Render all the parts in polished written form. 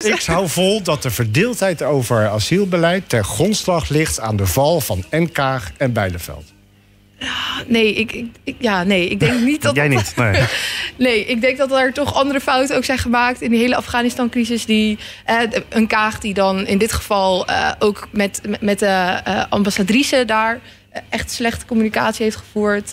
Ik hou vol dat de verdeeldheid over asielbeleid ten grondslag ligt aan de val van en Kaag en Bijleveld. Nee, ik denk niet dat... Jij niet, nee. Nee, ik denk dat er toch andere fouten ook zijn gemaakt in die hele Afghanistan-crisis. Een Kaag die dan in dit geval ook met de ambassadrice daar echt slechte communicatie heeft gevoerd.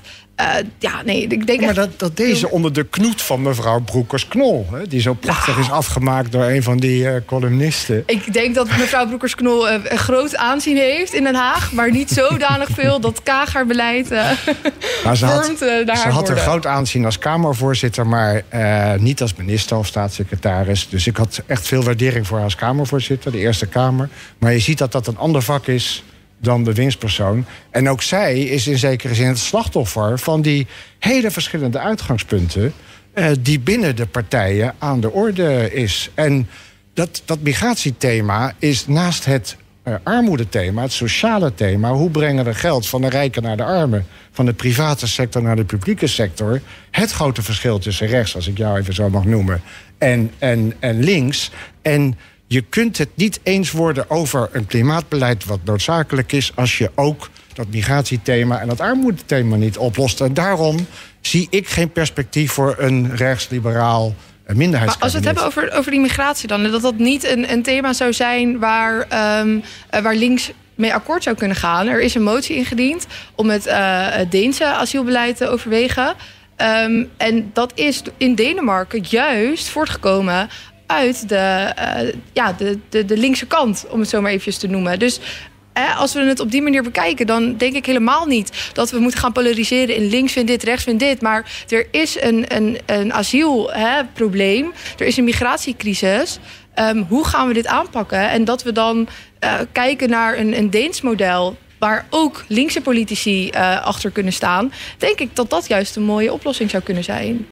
Ik denk maar dat deze onder de knoet van mevrouw Broekers-Knol, hè, die zo prachtig is afgemaakt door een van die columnisten. Ik denk dat mevrouw Broekers-Knol een groot aanzien heeft in Den Haag, maar niet zodanig veel dat Kaag haar beleid vormt naar haar. Ze had een groot aanzien als Kamervoorzitter, maar niet als minister of staatssecretaris. Dus ik had echt veel waardering voor haar als Kamervoorzitter, de Eerste Kamer. Maar je ziet dat dat een ander vak is dan bewindspersoon. En ook zij is in zekere zin het slachtoffer van die hele verschillende uitgangspunten die binnen de partijen aan de orde is. En dat migratiethema is naast het armoedethema, het sociale thema, hoe brengen we geld van de rijken naar de armen, van de private sector naar de publieke sector, het grote verschil tussen rechts, als ik jou even zo mag noemen, en links. En je kunt het niet eens worden over een klimaatbeleid wat noodzakelijk is als je ook dat migratiethema en dat armoedethema niet oplost. En daarom zie ik geen perspectief voor een rechtsliberaal minderheidskabinet. Maar als we het hebben over die migratie dan, dat niet een thema zou zijn waar links mee akkoord zou kunnen gaan. Er is een motie ingediend om het Deense asielbeleid te overwegen. En dat is in Denemarken juist voortgekomen uit de linkse kant, om het zo maar eventjes te noemen. Dus als we het op die manier bekijken, dan denk ik helemaal niet dat we moeten gaan polariseren in links vindt dit, rechts vindt dit. Maar er is een asielprobleem, er is een migratiecrisis. Hoe gaan we dit aanpakken? En dat we dan kijken naar een Deens model waar ook linkse politici achter kunnen staan, denk ik dat dat juist een mooie oplossing zou kunnen zijn.